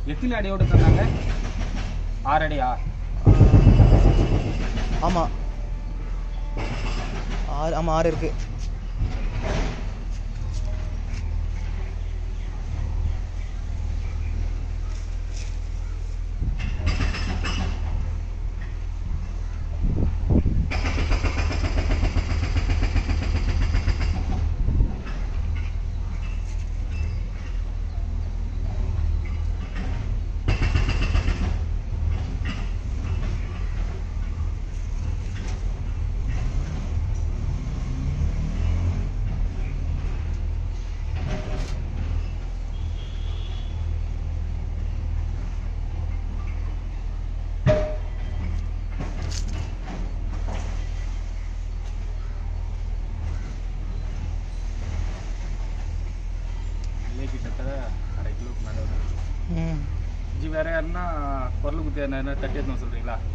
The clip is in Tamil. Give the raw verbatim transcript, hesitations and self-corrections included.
எத்தனை அடியோடு தந்தாங்க? ஆறு அடியா? ஆமாம் ஆறு ஆமாம் ஆறு இருக்குது. கிட்டத்தட்ட அரை கிலோக்கு மேலே வரும். ம் ஜி வேற யாருன்னா குரல் குத்தி என்ன தட்டி எடுத்து சொல்கிறீங்களா?